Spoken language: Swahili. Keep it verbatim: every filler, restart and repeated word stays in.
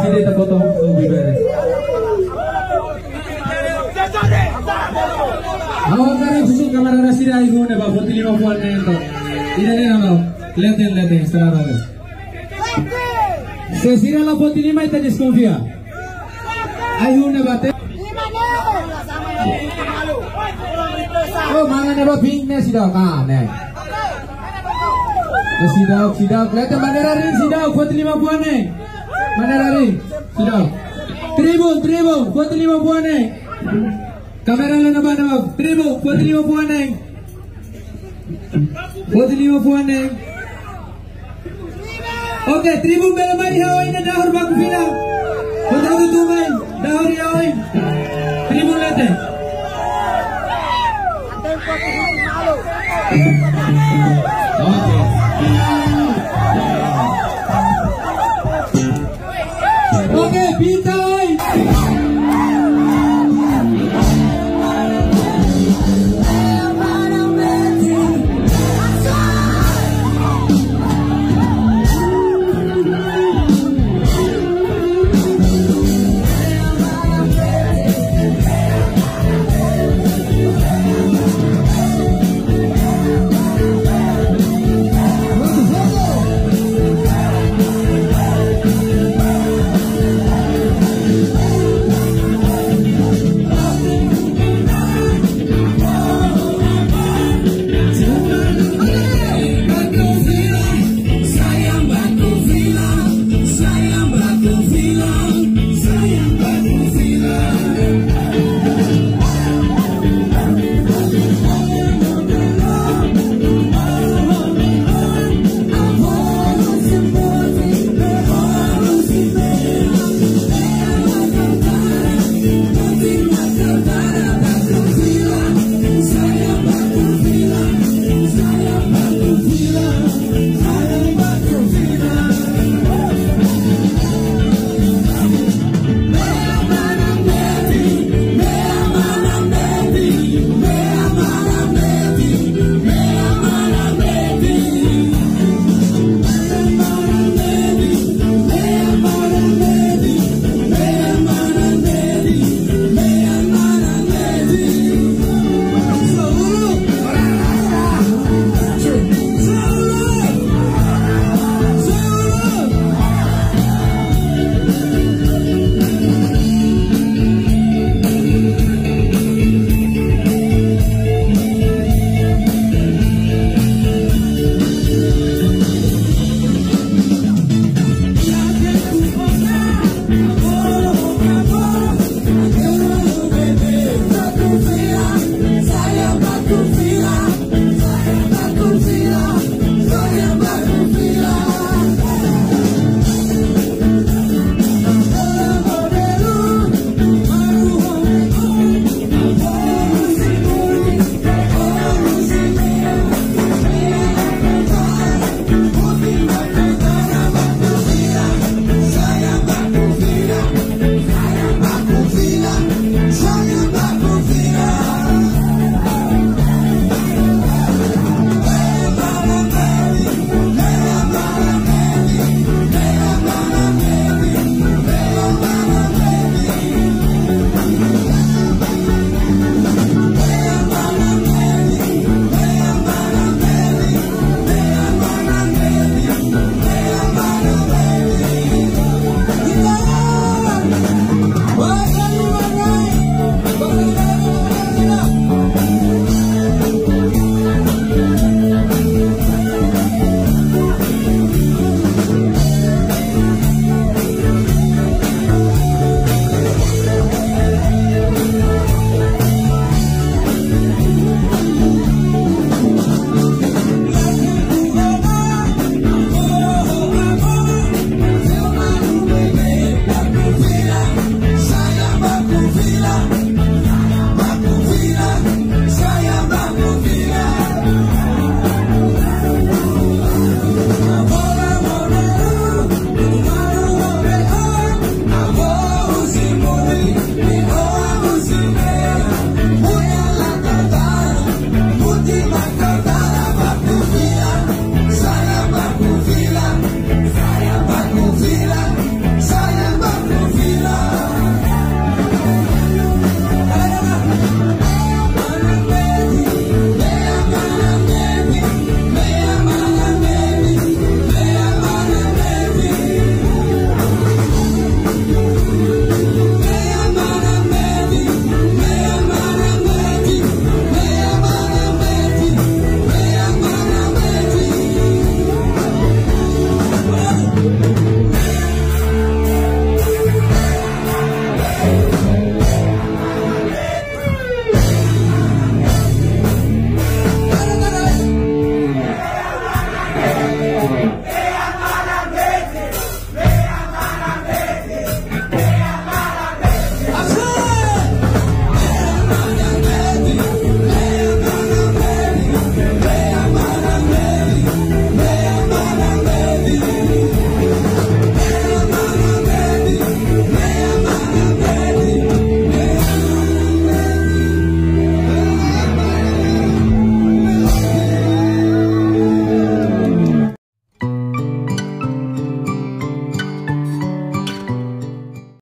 sini tak potong lebih beres. Awak sekarang susun kamera nasi dah ibu ne bapak lima puan ne itu. Ini ni nama leten leten sekarang ada. Sesira la poti lima itu desconfia. Ayu ne bate. Oh mana ne bapak pink ne sidak ah ne. Sidak sidak leten bandera ring sidak poti lima puan ne. Bandera ring sidak. Tribun tribun poti lima puan ne. Kamera lang naman naman. Tribo, pwede lima puan neng. Pwede lima puan neng. Okay, tribo bela may haway na dahor bago bilang. Pwede ako tumay. Dahor haway. Tribo natin. Okay. Okay, pinta